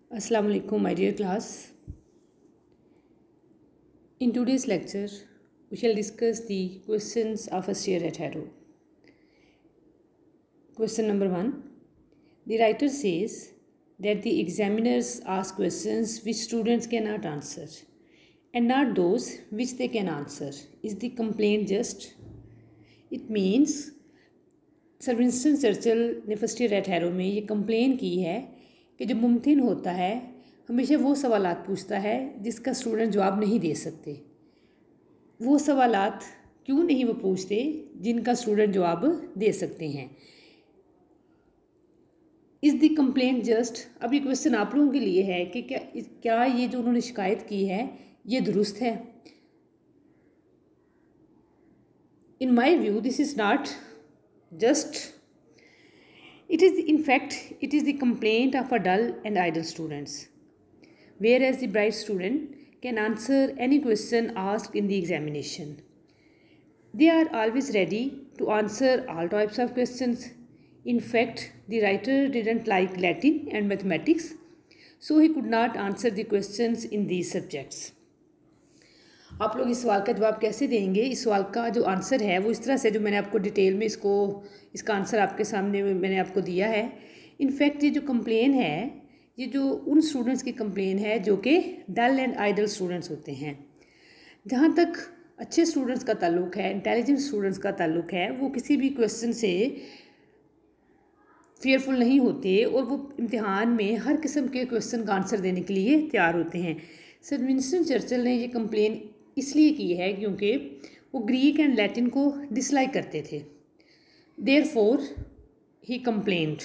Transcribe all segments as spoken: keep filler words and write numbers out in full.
Assalamu alaikum, my dear class. In today's lecture, we shall discuss the questions of first year at Harrow. Question number one. The writer says that the examiners ask questions which students cannot answer and not those which they can answer. Is the complaint just? It means sir Winston Churchill ने first year at Harrow में ये complain की है कि जो मुमकिन होता है हमेशा वो सवालात पूछता है जिसका स्टूडेंट जवाब नहीं दे सकते। वो सवालात क्यों नहीं वो पूछते जिनका स्टूडेंट जवाब दे सकते हैं। Is the complaint just? अब ये क्वेश्चन आप लोगों के लिए है कि क्या क्या ये जो उन्होंने शिकायत की है ये दुरुस्त है। In my view this is not just. It is in fact it is the complaint of a dull and idle students, whereas the bright student can answer any question asked in the examination. They are always ready to answer all types of questions. In fact, the writer didn't like Latin and mathematics, so he could not answer the questions in these subjects. आप लोग इस सवाल का जवाब कैसे देंगे? इस सवाल का जो आंसर है वो इस तरह से, जो मैंने आपको डिटेल में इसको इसका आंसर आपके सामने मैंने आपको दिया है। इनफैक्ट ये जो कंप्लेन है ये जो उन स्टूडेंट्स की कंप्लेन है जो कि डल एंड आइडल स्टूडेंट्स होते हैं। जहाँ तक अच्छे स्टूडेंट्स का ताल्लुक़ है, इंटेलिजेंट स्टूडेंट्स का ताल्लुक़ है, वो किसी भी क्वेश्चन से फेयरफुल नहीं होते और वो इम्तिहान में हर किस्म के क्वेश्चन का आंसर देने के लिए तैयार होते हैं। सर विंस्टन चर्चिल ने ये कंप्लेन इसलिए की है क्योंकि वो ग्रीक एंड लैटिन को डिसलाइक करते थे। देयरफॉर ही complaint.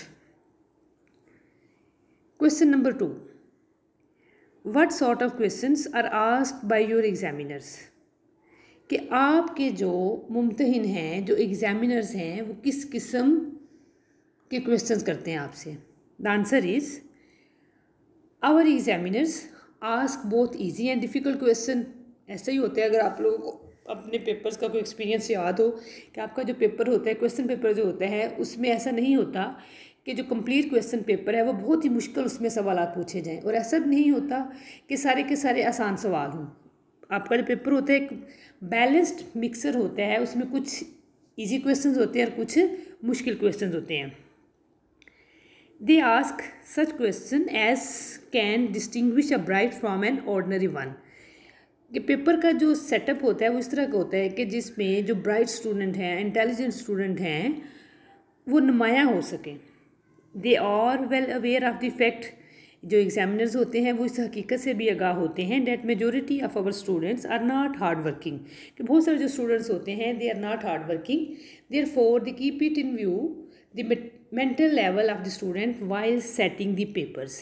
Question number two. What sort of questions are asked by your examiners? कि आपके जो मुम्तहिन हैं, जो एग्जामिनर्स हैं, वो किस किस्म के क्वेश्चंस करते हैं आपसे? The answer is our examiners ask both easy and difficult question. ऐसा ही होता है। अगर आप लोगों को अपने पेपर्स का कोई एक्सपीरियंस याद हो कि आपका जो पेपर होता है, क्वेश्चन पेपर जो होता है, उसमें ऐसा नहीं होता कि जो कंप्लीट क्वेश्चन पेपर है वो बहुत ही मुश्किल उसमें सवाल पूछे जाएं, और ऐसा भी नहीं होता कि सारे के सारे आसान सवाल हों। आपका जो पेपर होता है एक बैलेंस्ड मिक्सर होता है, उसमें कुछ ईजी क्वेश्चन होते हैं और कुछ मुश्किल क्वेश्चन होते हैं। They ask such question as can distinguish a bright from an ordinary one. कि पेपर का जो सेटअप होता है वो इस तरह का होता है कि जिसमें जो ब्राइट स्टूडेंट हैं, इंटेलिजेंट स्टूडेंट हैं, वो नुमायाँ हो सकें। They are well aware of the fact, जो एग्जामिनर्स होते हैं वो इस हकीकत से भी आगाह होते हैं that majority of our students are not hard working. कि बहुत सारे जो स्टूडेंट्स होते हैं they are not hard working. Therefore they keep it in view the mental level of the student while setting the papers.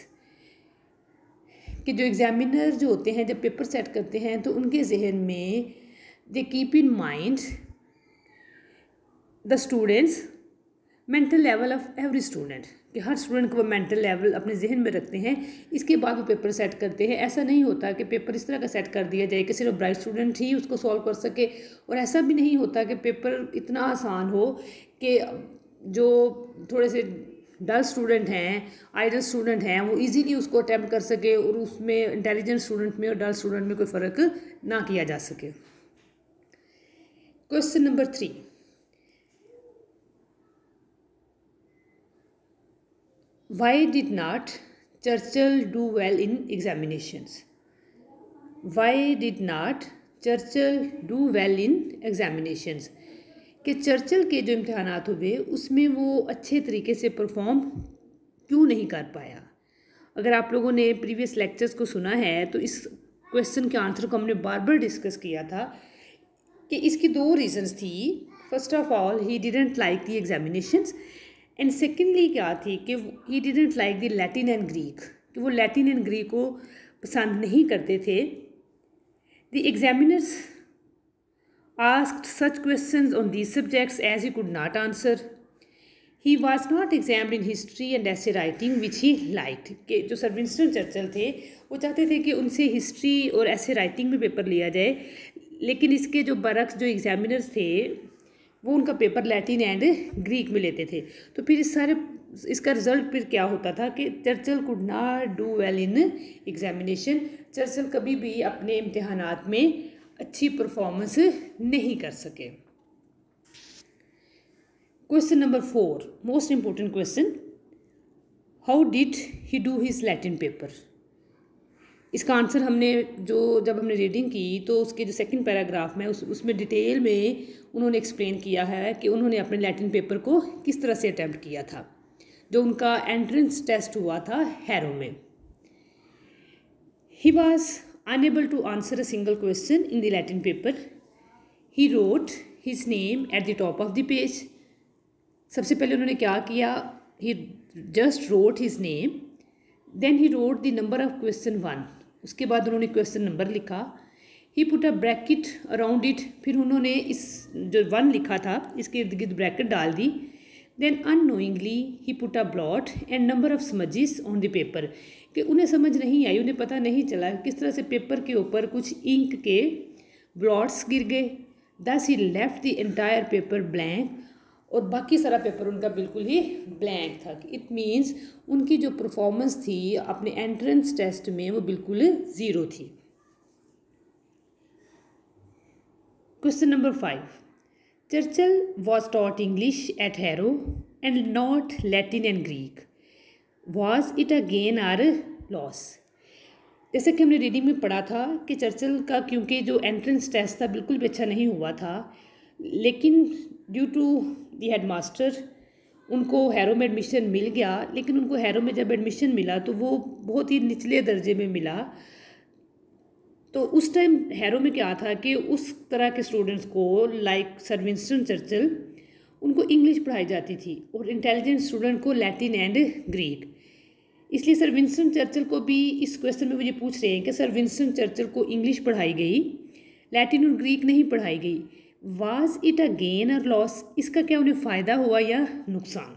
कि जो examiner जो होते हैं जब पेपर सेट करते हैं तो उनके जहन में they keep in mind the students mental level of every student. कि हर स्टूडेंट को वो मेंटल लेवल अपने जहन में रखते हैं, इसके बाद वो पेपर सेट करते हैं। ऐसा नहीं होता कि पेपर इस तरह का सेट कर दिया जाए कि सिर्फ ब्राइट स्टूडेंट ही उसको सॉल्व कर सके, और ऐसा भी नहीं होता कि पेपर इतना आसान हो कि जो थोड़े से डल स्टूडेंट हैं, आइडल स्टूडेंट हैं, वो इजीली उसको अटैम्प्ट कर सके और उसमें इंटेलिजेंट स्टूडेंट में और डल स्टूडेंट में कोई फ़र्क ना किया जा सके। Question number three. Why did not Churchill do well in examinations? Why did not Churchill do well in examinations? कि चर्चिल के जो इम्तहानात हुए उसमें वो अच्छे तरीके से परफॉर्म क्यों नहीं कर पाया? अगर आप लोगों ने प्रीवियस लेक्चर्स को सुना है तो इस क्वेश्चन के आंसर को हमने बार बार डिस्कस किया था कि इसकी दो रीजंस थी। First of all he didn't like the examinations, and secondly क्या थी कि he didn't like the Latin and Greek, कि वो लैटिन एंड ग्रीक को पसंद नहीं करते थे। The examiners asked such questions on these subjects as he could not answer. He was not examined in history and essay writing which he liked. कि जो sir Winston Churchill थे वो चाहते थे कि उनसे हिस्ट्री और ऐसे राइटिंग में पेपर लिया जाए, लेकिन इसके जो बरक्स जो एग्जामिनर्स थे वो उनका पेपर लैटिन एंड ग्रीक में लेते थे। तो फिर इस सारे इसका रिजल्ट फिर क्या होता था कि Churchill could not do well in examination. Churchill कभी भी अपने इम्तिहानात में अच्छी परफॉर्मेंस नहीं कर सके। Question number four, most important question, how did he do his Latin paper. इसका आंसर हमने जो जब हमने रीडिंग की तो उसके जो सेकंड पैराग्राफ में उस उसमें डिटेल में उन्होंने एक्सप्लेन किया है कि उन्होंने अपने लैटिन पेपर को किस तरह से अटैम्प्ट किया था, जो उनका एंट्रेंस टेस्ट हुआ था हैरो में। He was unable to answer a single question in the Latin paper. He wrote his name at the top of the page. सबसे पहले उन्होंने क्या किया, he just wrote his name, then he wrote the number of question one. उसके बाद उन्होंने question number लिखा। He put a bracket around it, फिर उन्होंने इस जो वन लिखा था इसके इर्द गिर्द ब्रैकेट डाल दी। Then unknowingly he put a blot and number of smudges on the paper, कि उन्हें समझ नहीं आई, उन्हें पता नहीं चला किस तरह से पेपर के ऊपर कुछ इंक के ब्लॉट्स गिर गए। Thus he left the entire paper blank, और बाकी सारा पेपर उनका बिल्कुल ही ब्लैंक था। इट मीन्स उनकी जो परफॉर्मेंस थी अपने एंट्रेंस टेस्ट में वो बिल्कुल ज़ीरो थी। Question number five, Churchill was taught English at Harrow and not Latin and Greek, was it a gain or loss. जैसे कि हमने रीडिंग में पढ़ा था कि चर्चिल का क्योंकि जो एंट्रेंस टेस्ट था बिल्कुल भी अच्छा नहीं हुआ था, लेकिन due to the headmaster उनको हैरो में एडमिशन मिल गया। लेकिन उनको हैरो में जब एडमिशन मिला तो वो बहुत ही निचले दर्जे में मिला। तो उस टाइम हैरो में क्या था कि उस तरह के स्टूडेंट्स को लाइक सर विंस्टन चर्चिल उनको इंग्लिश पढ़ाई जाती थी और इंटेलिजेंट स्टूडेंट को लैटिन एंड ग्रीक। इसलिए सर विंस्टन चर्चिल को भी इस क्वेश्चन में मुझे पूछ रहे हैं कि सर विंस्टन चर्चिल को इंग्लिश पढ़ाई गई, लैटिन और ग्रीक नहीं पढ़ाई गई। वाज इट अ गेन और लॉस, इसका क्या उन्हें फ़ायदा हुआ या नुकसान।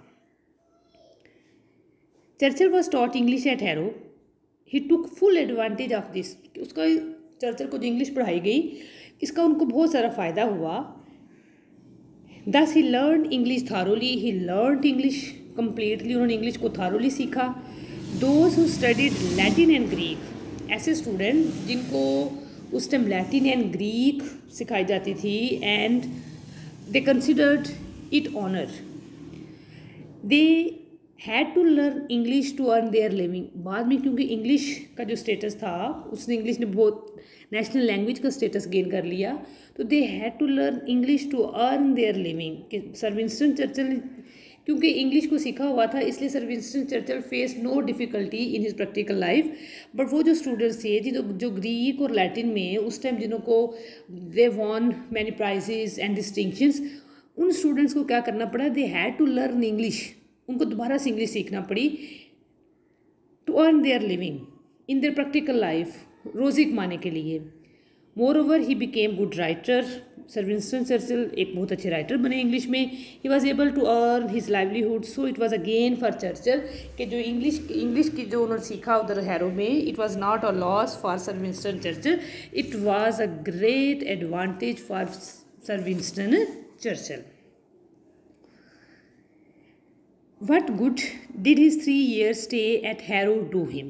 Churchill was taught English at Harrow, he took full advantage of this. उसका चर्चिल को जो इंग्लिश पढ़ाई गई इसका उनको बहुत सारा फ़ायदा हुआ। Thus he learn English thoroughly, he learn English completely, उन्होंने इंग्लिश को थारोली सीखा। Those who studied Latin and Greek, ऐसे स्टूडेंट जिनको उस टाइम लैटिन एंड ग्रीक सिखाई जाती थी and they considered it honour, they had to learn English to earn their living. बाद में क्योंकि इंग्लिश का जो स्टेटस था उसने इंग्लिश ने बहुत नेशनल लैंग्वेज का स्टेटस गेन कर लिया, तो they had to learn English to earn their living. कि सर विंस्टन चर्चिल ने क्योंकि इंग्लिश को सीखा हुआ था इसलिए sir Winston Churchill face no difficulty in his practical life. But वो जो स्टूडेंट्स थे जो जो ग्रीक और लैटिन में उस टाइम जिन्हों को they won many prizes and distinctions, उन स्टूडेंट्स को क्या करना पड़ा, they had to learn English, उनको दोबारा से इंग्लिश सीखना पड़ी to earn their living in their practical life, रोज़ी कमाने के लिए। Moreover he became good writer, sir Winston Churchill एक बहुत अच्छे राइटर बने इंग्लिश में। He was able to earn his livelihood, so it was a gain for Churchill कि जो इंग्लिश इंग्लिश की जो उन्होंने सीखा उधर हैरो में, it was not a loss for sir Winston Churchill, it was a great advantage for sir Winston Churchill. What good did his three years stay at Harrow do him?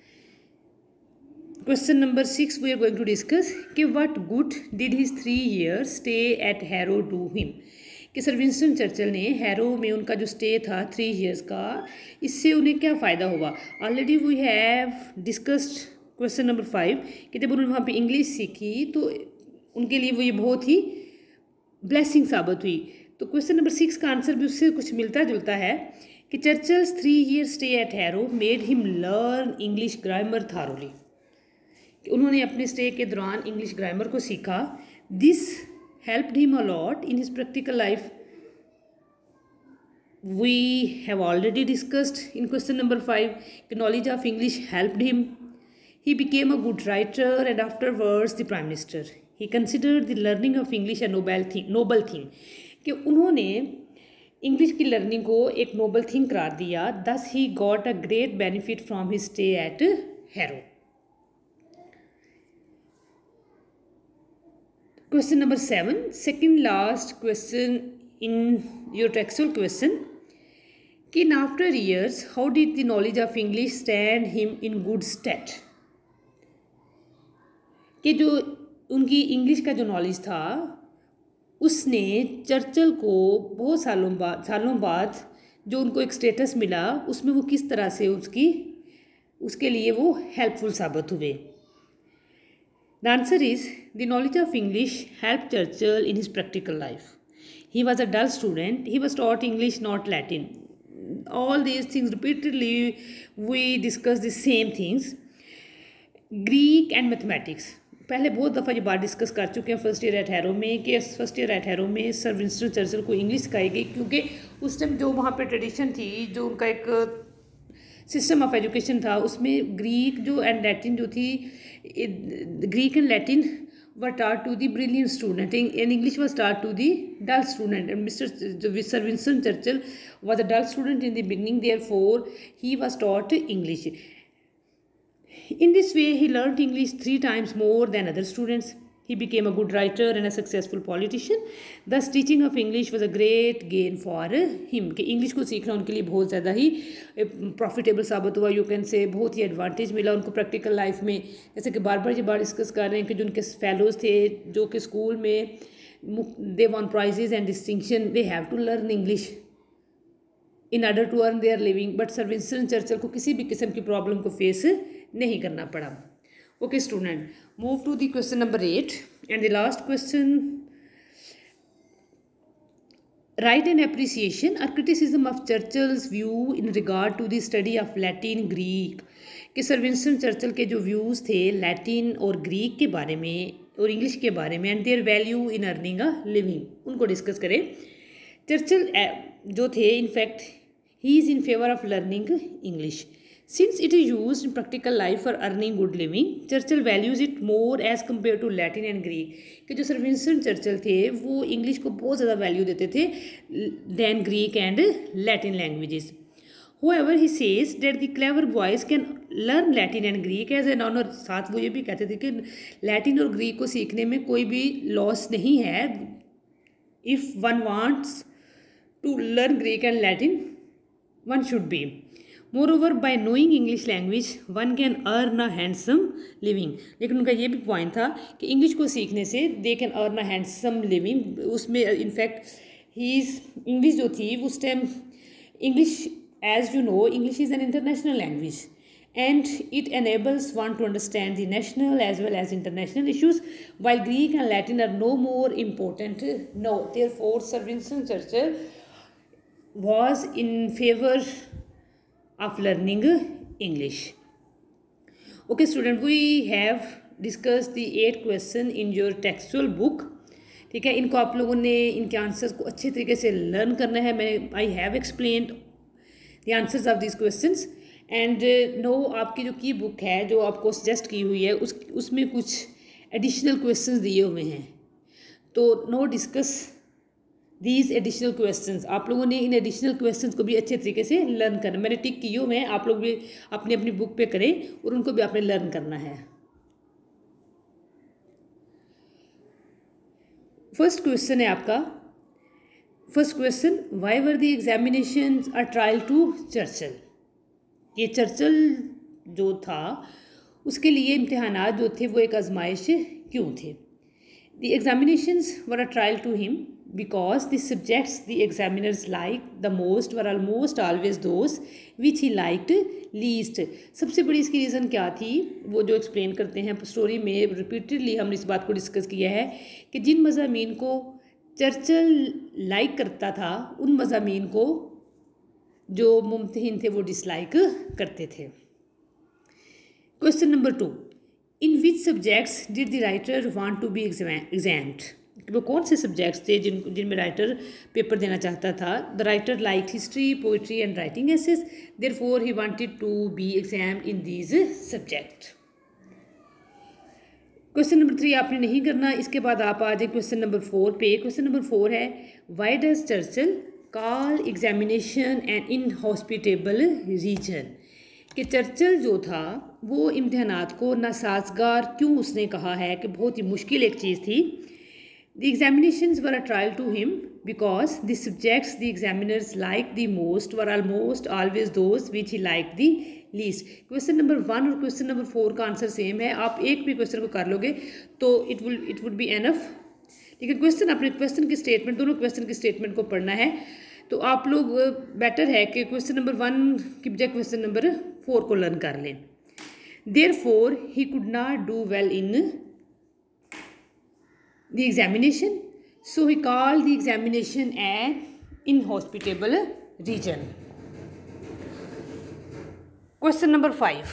Question number six we are going to discuss कि what good did his three years stay at Harrow do him? कि sir Winston Churchill ने Harrow में उनका जो stay था three years का, इससे उन्हें क्या फ़ायदा हुआ। Already we have discussed question number five कि जब उन्होंने वहाँ पे इंग्लिश सीखी तो उनके लिए वो ये बहुत ही ब्लेसिंग साबित हुई। तो क्वेश्चन नंबर सिक्स का आंसर भी उससे कुछ मिलता जुलता है कि Churchill's three year stay at Harrow made him learn English grammar thoroughly, कि उन्होंने अपने स्टे के दौरान इंग्लिश ग्रामर को सीखा। This helped him a lot in his practical life, we have already discussed in question number five कि knowledge of English helped him. He became a good writer and afterwards the prime minister. He considered the learning of English a noble thing noble thing कि उन्होंने English की learning को एक Nobel thing करार दिया। Thus he got a great benefit from his stay at Harrow. Question number seven, second last question in your textual question कि in after years how did the knowledge of English stand him in good stead, कि जो उनकी English का जो knowledge था उसने Churchill को बहुत सालों बाद सालों बाद जो उनको एक स्टेटस मिला उसमें वो किस तरह से उसकी उसके लिए वो हेल्पफुल साबित हुए। The answer is the knowledge of English help Churchill in his practical life. He was a dull student. He was taught English, not Latin. All these things repeatedly, we discuss the same things. Greek and mathematics. पहले बहुत दफ़ा ये बात discuss कर चुके हैं first year at Harrow में कि फर्स्ट ईयर एट हैरो में सर विंस्टन चर्चिल को इंग्लिश सिखाई गई, क्योंकि उस टाइम जो वहाँ पे ट्रेडिशन थी, जो उनका एक सिस्टम ऑफ एजुकेशन था, उसमें ग्रीक जो एंड लैटिन जो थी, Greek and Latin were taught to the brilliant student and English was taught to the dull student, and Mister Sir Winston Churchill was a dull student in the beginning, therefore he was taught English. In this way he learned English three times more than other students. He became a good writer and a successful politician. Thus teaching of English was a great gain for him. कि English को सीखना उनके लिए बहुत ज़्यादा ही profitable साबित हुआ, you can say बहुत ही एडवांटेज मिला उनको प्रैक्टिकल लाइफ में। जैसे कि बार बार ये बात डिस्कस कर रहे हैं कि जो उनके फेलोज थे जो कि स्कूल में they won prizes and distinction, they have to learn English in order to earn their living, but Sir Winston Churchill को किसी भी किस्म की प्रॉब्लम को फेस नहीं करना पड़ा। Okay student, move to the question number eight and the last question. Write an appreciation or criticism of Churchill's view in regard to the study of Latin Greek. कि सर विंस्टन चर्चिल के जो views थे Latin और Greek के बारे में और English के बारे में and their value in earning a living, उनको डिस्कस करें। चर्चिल जो थे in fact he is in favour of learning English since it is used in practical life for earning good living. Churchill values it more as compared to Latin and Greek. कि जो sir Winston Churchill थे वो English को बहुत ज़्यादा value देते थे than Greek and Latin languages. However, he says that the clever boys can learn Latin and Greek as an honor. साथ वो ये भी कहते थे कि लैटिन और ग्रीक को सीखने में कोई भी लॉस नहीं है। If one wants to learn Greek and Latin, one should be. Moreover, by knowing English language, one can earn a handsome living. लेकिन उनका ये भी पॉइंट था कि इंग्लिश को सीखने से they can earn a handsome living. उसमें इनफैक्ट ही इंग्लिश जो थी उस time English, as you know, English is an international language and it enables one to understand the national as well as international issues, while Greek and Latin are no more important. No, therefore, Sir Winston Churchill was in favor of learning English. Okay student, we have discussed the eight question in your textual book. ठीक है, इनको आप लोगों ने इनके answers को अच्छे तरीके से लर्न करना है। मैं I have explained the answers of this questions and now आपकी जो की बुक है जो आपको सजेस्ट की हुई है उस उसमें कुछ एडिशनल क्वेश्चंस दिए हुए हैं, तो now discuss these additional questions. आप लोगों ने इन एडिशनल क्वेश्चंस को भी अच्छे तरीके से लर्न करना, मैंने टिक किए हुए हैं, आप लोग भी अपनी अपनी बुक पे करें और उनको भी आपने लर्न करना है। फर्स्ट क्वेश्चन है आपका, first question, why were the examinations a trial to Churchill. ये चर्चिल जो था उसके लिए इम्तिहानात जो थे वो एक आजमाइश क्यों थे। The examinations were a trial to him because the subjects the examiners liked the most were almost always those which he liked least. सबसे बड़ी इसकी रीज़न क्या थी वो जो एक्सप्लेन करते हैं स्टोरी में, रिपीटेडली हमने इस बात को डिस्कस किया है कि जिन मज़ामीन को चर्चिल लाइक करता था उन मज़ामीन को जो मुम्तहिन थे वो डिसलाइक करते थे। Question number two, in which subjects did the writer want to be examined. वो कौन से सब्जेक्ट्स थे जिन जिनमें राइटर पेपर देना चाहता था। The writer like history, poetry and writing essays, therefore he wanted to be examined in these subject. Question number three आपने नहीं करना, इसके बाद आप आ जाए क्वेश्चन नंबर फोर पे। क्वेश्चन नंबर फोर है, why does Churchill call examination an inhospitable region. कि चर्चिल जो था वो इम्तिहानात को नासाजगार क्यों उसने कहा है कि बहुत ही मुश्किल एक चीज़ थी। The examinations were a trial to him because the subjects the examiners liked the most were almost always those which he liked the least. Question number one और क्वेश्चन नंबर फोर का आंसर सेम है, आप एक भी question को कर लोगे तो it will it would be enough. लेकिन क्वेश्चन अपने क्वेश्चन की स्टेटमेंट, दोनों क्वेश्चन की स्टेटमेंट को पढ़ना है, तो आप लोग बेटर है कि क्वेश्चन नंबर वन की बजाय क्वेश्चन नंबर फोर को लर्न कर लें। Therefore he could not do well in the examination, so he called the examination an inhospitable region. Question number five.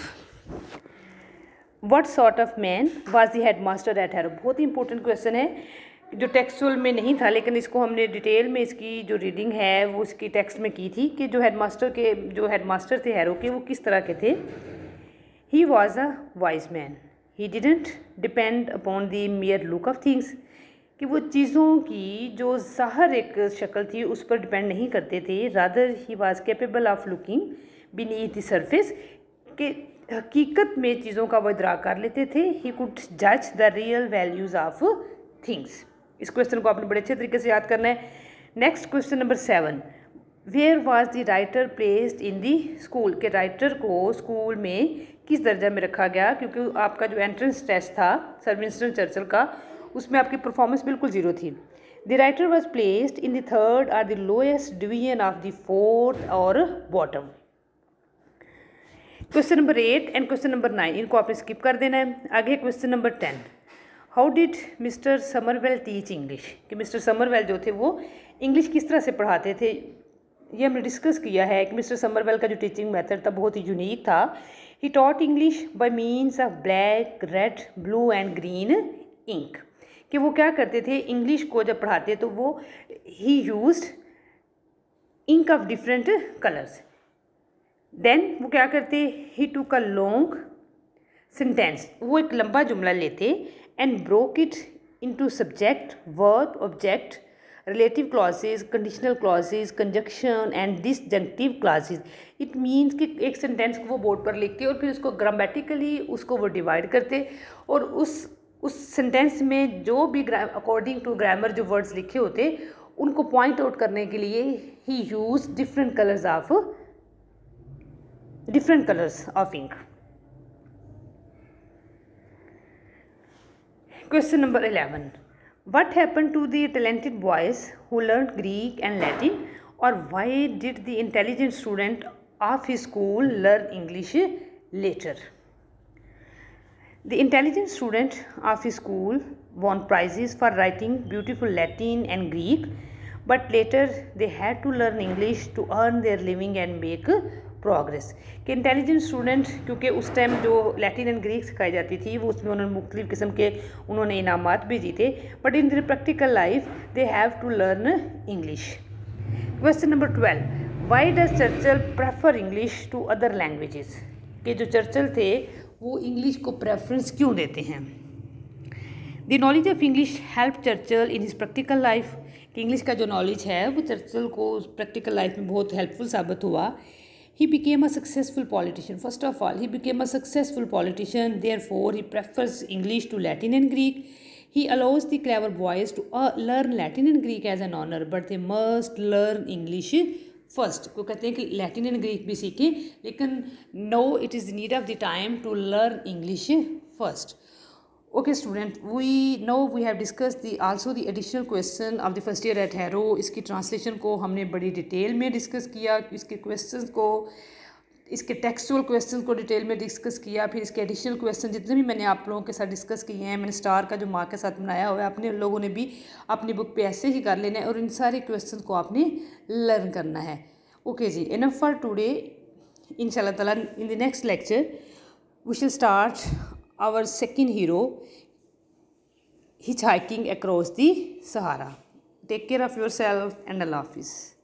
What sort of man was the headmaster at Harrow? बहुत ही important question है जो textual में नहीं था, लेकिन इसको हमने detail में इसकी जो रीडिंग है वो इसकी टेक्स्ट में की थी कि जो हेडमास्टर के जो हेडमास्टर थे हैरो के वो किस तरह के थे। He was a wise man. He didn't depend upon the mere look of things. कि वो चीज़ों की जो ज़ाहिर एक शक्ल थी उस पर डिपेंड नहीं करते थे। Rather he was capable of looking beneath the surface. कि हकीकत में चीज़ों का वो इदराक कर लेते थे। He could judge the real values of things. इस क्वेश्चन को आपने बड़े अच्छे तरीके से याद करना है। Next question number seven. Where was the writer placed in the school? के राइटर को स्कूल में किस दर्जा में रखा गया? क्योंकि आपका जो एंट्रेंस टेस्ट था सर विंस्टन चर्चिल का, उसमें आपकी परफॉर्मेंस बिल्कुल ज़ीरो थी। The writer was placed in the third or the lowest division of the fourth or bottom. Question number eight and question number nine, इनको आपने स्किप कर देना है। आगे question number ten. How did Mr Somervell teach English? कि Mr Somervell जो थे वो इंग्लिश किस तरह से पढ़ाते थे, ये हमने डिस्कस किया है कि मिस्टर समरवेल का जो टीचिंग मेथड था बहुत ही यूनिक था। He taught English by means of black, red, blue and green ink. कि वो क्या करते थे, इंग्लिश को जब पढ़ाते तो वो he used ink of different colours. Then वो क्या करते, ही टूक अ लॉन्ग सेंटेंस, वो एक लंबा जुमला लेते and broke it into subject, verb, object, relative clauses, conditional clauses, conjunction and disjunctive clauses. It means कि एक सेंटेंस को वो बोर्ड पर लिखते और फिर उसको ग्रामेटिकली उसको वो डिवाइड करते और उस उस सेंटेंस में जो भी अकॉर्डिंग टू ग्रामर जो वर्ड्स लिखे होते उनको पॉइंट आउट करने के लिए he use different colours of different colors of ink. Question number eleven. What happened to the talented boys who learned Greek and Latin, or why did the intelligent student of his school learn English later? The intelligent student of his school won prizes for writing beautiful Latin and Greek, but later they had to learn English to earn their living and make progress. कि intelligent student, क्योंकि उस time जो Latin and Greek सिखाई जाती थी वो उसमें उन्होंने मुख्तलिफ किस्म के उन्होंने इनामात भी जीते, but in their practical life they have to learn English. Question number twelve. Why does Churchill prefer English to other languages? कि जो चर्चिल थे वो इंग्लिश को प्रेफरेंस क्यों देते हैं? The knowledge of English help Churchill in his practical life. कि English का जो नॉलेज है वो चर्चिल को प्रैक्टिकल लाइफ में बहुत हेल्पफुल साबित हुआ। He became a successful politician. First of all, he became a successful politician. Therefore, he prefers English to Latin and Greek. He allows the clever boys to uh, learn Latin and Greek as an honor, but they must learn English first. वो कहते हैं कि Latin and Greek भी सीखें, लेकिन no, it is the need of the time to learn English first. Okay student, we know we have discussed the also the additional question of the first year at Harrow. इसकी translation को हमने बड़ी detail में discuss किया, इसके questions को, इसके textual questions को डिटेल में डिस्कस किया, फिर इसके एडिशनल क्वेश्चन जितने भी मैंने आप लोगों के साथ डिस्कस किए हैं, मैंने स्टार का जो मार्क के साथ बनाया हुआ है, अपने लोगों ने भी अपनी बुक पे ऐसे ही कर लेना है और इन सारे क्वेश्चन को आपने लर्न करना है। ओके जी, इनफ फॉर टुडे। इंशाल्लाह ताला in the next lecture we shall start our second hero hitchhiking across the Sahara. Take care of yourself and Allah Hafiz.